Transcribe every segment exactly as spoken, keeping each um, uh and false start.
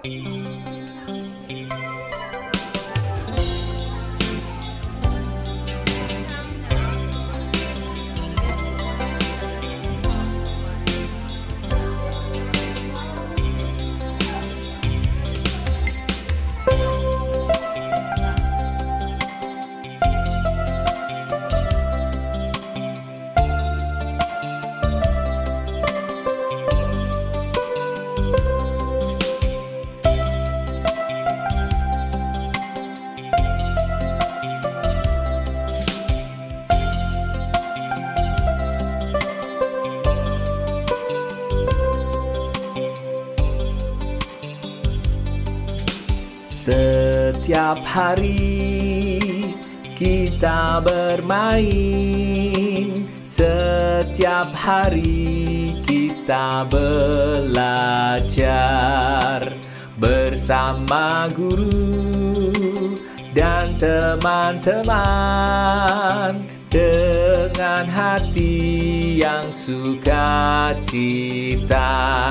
Setiap hari kita bermain, setiap hari kita belajar bersama guru dan teman-teman dengan hati yang sukacita.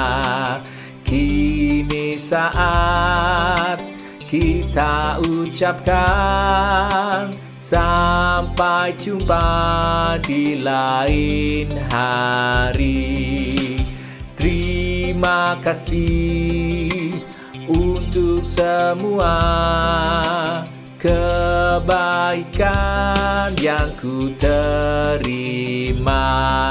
Kini saat kita ucapkan sampai jumpa di lain hari. Terima kasih untuk semua kebaikan yang ku terima.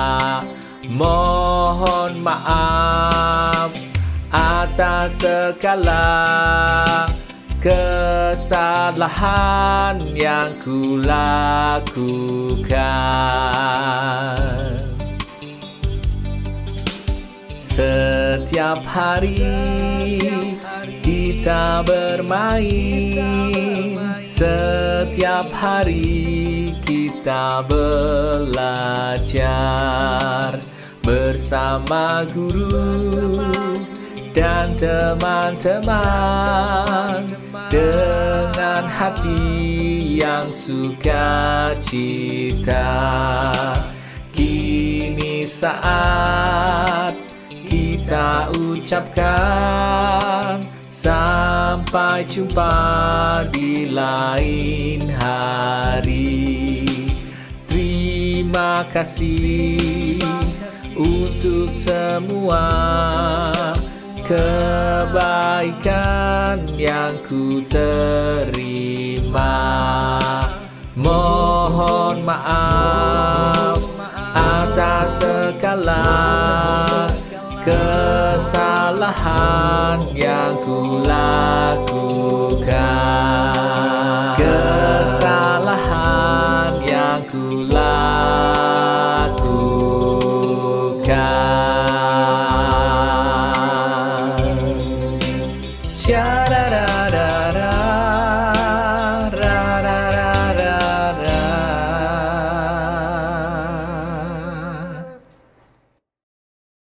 Mohon maaf atas segala kesalahan yang ku lakukan. Setiap hari kita bermain, setiap hari kita belajar bersama guru dan teman-teman dengan hati yang sukacita. Kini saat kita ucapkan sampai jumpa di lain hari. Terima kasih untuk semua kebaikan yang ku terima. Mohon maaf atas segala kesalahan yang ku lakukan.